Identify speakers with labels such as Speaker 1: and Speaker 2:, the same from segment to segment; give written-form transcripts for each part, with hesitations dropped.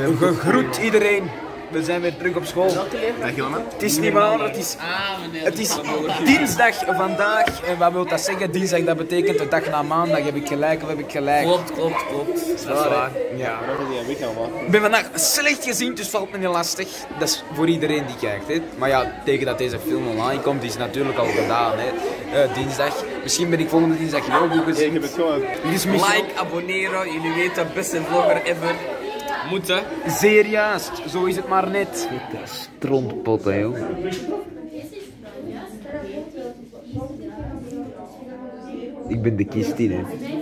Speaker 1: Gegroet iedereen. We zijn weer terug op school.
Speaker 2: Dag Jonna.
Speaker 1: Het is niet waar, het is dinsdag vandaag. En wat wil dat zeggen? Dinsdag, dat betekent de dag na maandag. Heb ik gelijk of heb ik gelijk?
Speaker 3: Klopt.
Speaker 1: Dat is waar. Ja. Ik ben vandaag slecht gezien, dus valt me niet lastig. Dat is voor iedereen die kijkt. Hè. Maar ja, tegen dat deze film online komt, is het natuurlijk al gedaan. Hè. Dinsdag. Misschien ben ik volgende dinsdag heel goed gezien.
Speaker 2: Ik heb het gewoon.
Speaker 3: Like, abonneren, jullie weten, beste vlogger ever. Moeten.
Speaker 1: Zeer juist, zo is het maar net. Dat is strontpot, hè, joh. Ik ben de kist in, hè.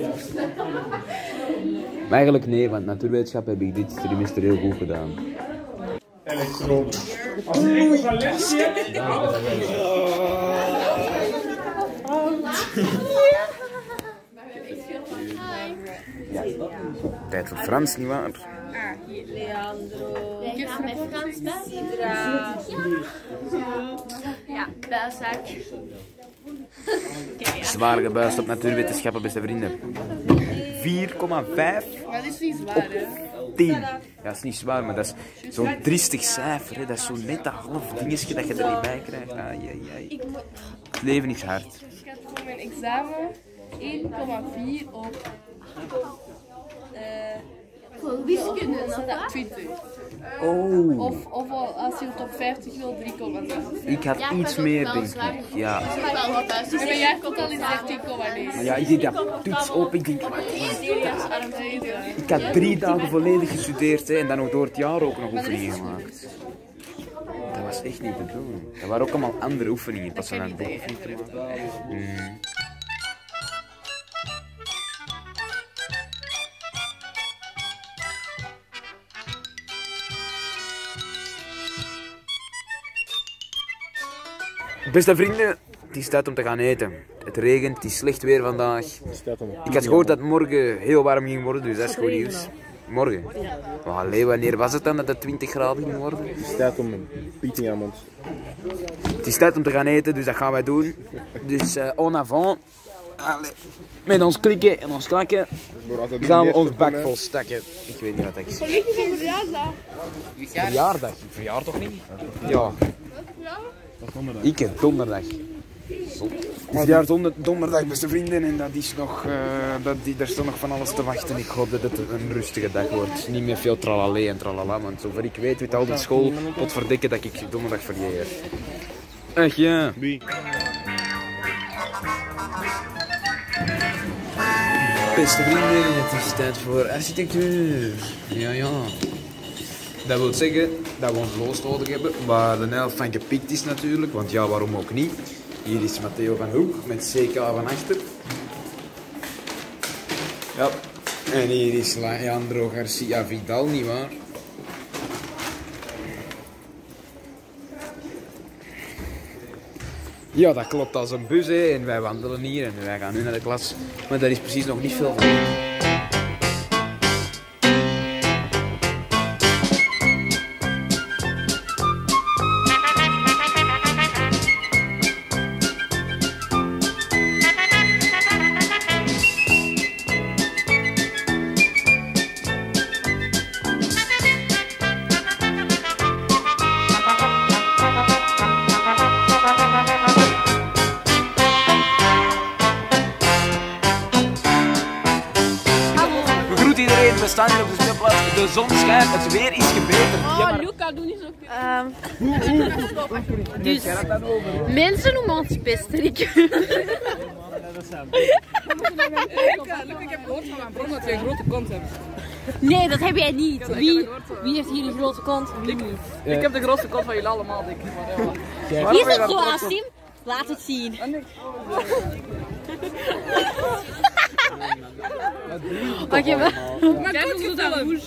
Speaker 1: Maar eigenlijk nee, want natuurwetenschap heb ik dit trimester heel goed gedaan.
Speaker 2: Elektroden.
Speaker 1: Tijd voor Frans, nietwaar?
Speaker 4: Leandro. Wij gaan met Frans bellen. Ja, belzaak.
Speaker 1: Zwaar gebuist op natuurwetenschappen, beste vrienden. 4,5
Speaker 5: Dat is niet zwaar, hè?
Speaker 1: 10. Ja, dat is niet zwaar, maar dat is zo'n triestig cijfer. Hè. Dat is zo'n net dat half dingetje dat je er niet bij krijgt. Ai. Het leven is hard.
Speaker 5: Ik schat voor mijn examen 1,4 op
Speaker 4: Voor wiskunde, nog
Speaker 5: 20.
Speaker 1: Oh.
Speaker 5: Of als je het op 50 wil, 3,6.
Speaker 1: Ik had iets meer, denk ik. Ja.
Speaker 5: En mijn jaartotaal is 13,9.
Speaker 1: Ja, ik deed dat toets op. Ik denk, wat is dat? Ik had 3 dagen volledig gestudeerd, hè, en dan nog door het jaar ook nog oefeningen gemaakt. Dat was echt niet te doen. Dat waren ook allemaal andere oefeningen. Pas van een bokoefening. Beste vrienden, het is tijd om te gaan eten. Het regent, het is slecht weer vandaag. Ik had gehoord dat het morgen heel warm ging worden, dus dat is goed nieuws. Morgen? Oh, allee, wanneer was het dan dat het 20 graden ging worden?
Speaker 2: Het is tijd om een piet in je mond.
Speaker 1: Het is tijd om te gaan eten, dus dat gaan wij doen. Dus en avant. Allee. Met ons klikken en ons klakken gaan we ons bak vol stakken. Ik weet niet wat dat is. Verjaardag? Ik verjaar toch niet? Ja. Ik heb donderdag. Het jaar donderdag, beste vrienden, en dat is nog, daar staat nog van alles te wachten. Ik hoop dat het een rustige dag wordt. Niet meer veel tralalé en tralala, want zover ik weet, weet altijd school pot verdikken dat ik donderdag vergeet. Echt ja. Beste vrienden, het is tijd voor architectuur. Ja. Dat wil zeggen dat we ons loos nodig hebben, waar de helft van gepikt is natuurlijk, want ja, waarom ook niet. Hier is Matteo van Hoek met CK van achter. Ja. En hier is Leandro Garcia Vidal, nietwaar? Ja, dat klopt als een bus, hè. En wij wandelen hier en wij gaan nu naar de klas. Maar daar is precies nog niet veel van. We staan hier op de speelplaats, de zon schijnt, het weer is gebeterd.
Speaker 5: Oh, Luca, doe niet zo.
Speaker 4: Dus, mensen noemen ons pesterik.
Speaker 5: Luca, ik heb gehoord van mijn bron dat jij een grote kont hebt.
Speaker 4: Nee, dat heb jij niet. Wie heeft hier een grote kont? Wie niet?
Speaker 5: Ik heb de grootste kont van jullie allemaal, denk ik.
Speaker 4: Wie is het zo, Asim? Laat het zien. Wat je wel?
Speaker 5: Mijn kont is wel een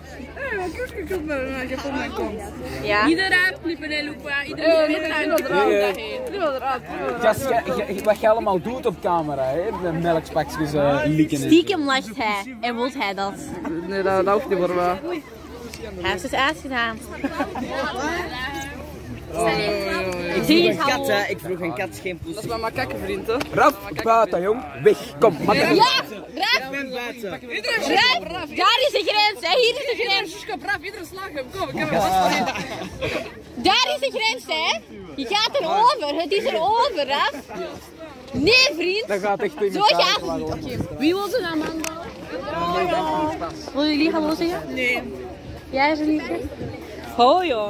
Speaker 5: ik heb op mijn kont.
Speaker 4: Ja.
Speaker 5: Iedereen knippen en Luca, iedereen weet daarheen.
Speaker 1: Wat je allemaal doet op camera, hè? De melkspakjes likken.
Speaker 4: Stiekem lacht hij. En wil hij dat?
Speaker 5: Nee, dat hoeft niet voor mij.
Speaker 4: Hij heeft het uitgedaan. Zie je hallo?
Speaker 6: Ik vroeg een kat, geen poes.
Speaker 3: Dat is mijn makakkenvriend, hè?
Speaker 1: Raf, buiten jong. Weg, kom.
Speaker 4: Ja, Raf!
Speaker 6: Ik ben buiten.
Speaker 4: Raf! Daar is de grens, hè? Hier is de grens.
Speaker 3: Kom, Raf, iedereen slag hem. Kom, ik heb hem vast.
Speaker 4: Daar is de grens, hè? Je gaat erover, het is erover, Raf. Nee, vriend.
Speaker 1: Dat gaat echt in
Speaker 4: Zo gaat het niet. Oké. Wie wil er naar man bellen? Willen jullie hallo zeggen? Nee. Jij is er niet? Hoi, joh.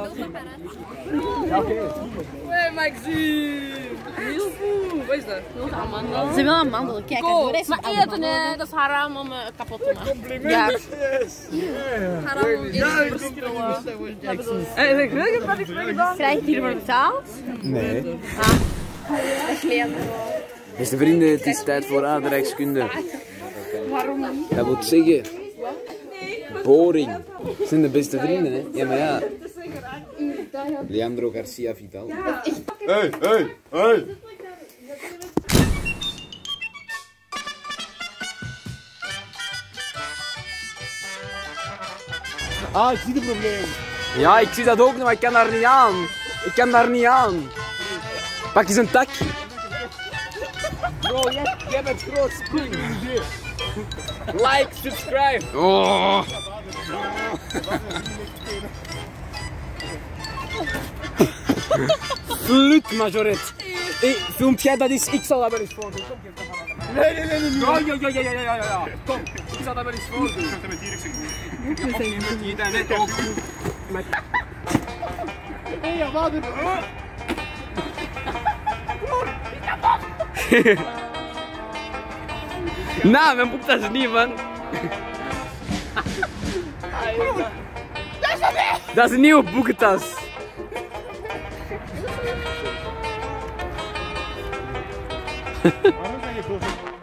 Speaker 3: Hey, Maxime. Heel goed. Wat is dat?
Speaker 4: Ze wil een mandel. Kijk, maar eten, dat is haram om kapot te maken. Ja. Haram om eten te verspillen.
Speaker 3: Hey, ik weet niet wat ik ben gedaan.
Speaker 4: Krijg je hiervoor betaald?
Speaker 1: Nee.
Speaker 4: Dat is leer.
Speaker 1: Beste vrienden, het is tijd voor aardrijkskunde.
Speaker 4: Waarom niet?
Speaker 1: Dat wil zeggen... Boring. Dat zijn de beste vrienden, hè? Ja, maar ja. Leandro Garcia Vidal.
Speaker 2: Hey, hey, hey. Ah, ik zie het probleem.
Speaker 1: Ja, ik zie dat ook, maar ik kan daar niet aan. Ik kan daar niet aan. Pak eens een tak.
Speaker 3: Bro, jij bent groot. Like, subscribe.
Speaker 1: Oh. Flut, majoret. Hey, filmt jij dat eens? Ik zal dat wel eens voordoen.
Speaker 2: Nee.
Speaker 1: Ja. Kom, ik zal dat wel eens voordoen.
Speaker 2: Ik ga het met Dirk zeggen.
Speaker 1: Met die daar net ook.
Speaker 2: Hé, ja, wat?
Speaker 1: Nou, mijn boek dat is niet, man. Dat is een nieuwe boekentas.
Speaker 2: Waarom ben je boven?